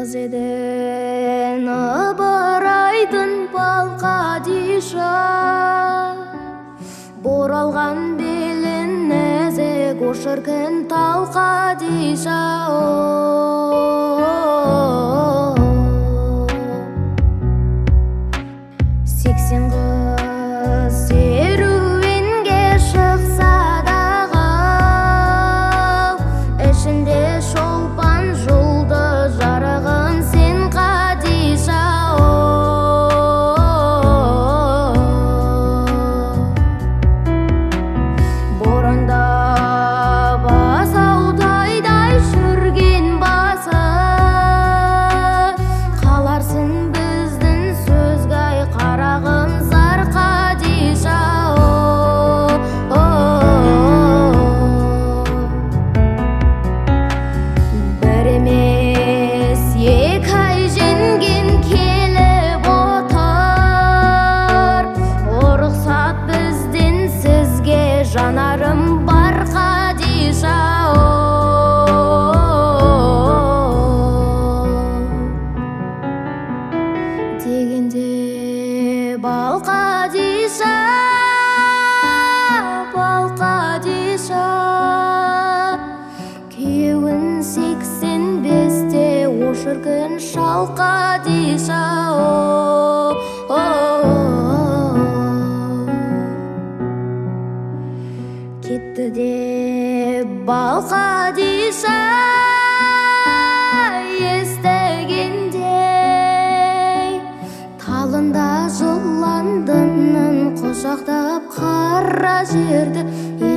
Кыз еден ыбырайтын балқадиша, боралған белін нәзік ошыркін талқадиша. Сексен қыз серуенге шықса дағы, ішінде шолпан жұлды жарығын сен қадиша. Боранда басаутайдай жүрген басы, қаларсың біздің сөзгай қарағым зар қадиша. Бір емес екі ай женген келіп отыр, рұқсат бізден сізге жанарым бар қадиша. Дегенде балқадиша, балқадиша, кеуін 85-те ошыркін шал қадиша. Кетті де балқадиша, естігендей талында жыландының құшақтап қара жерді